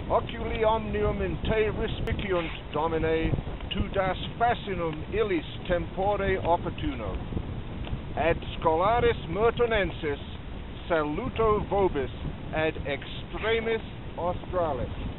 oculi omnium in te respiciunt, Domine, tu das fascinum illis tempore opportuno. Ad scholaris Mertonenses saluto vobis ad extremis australis.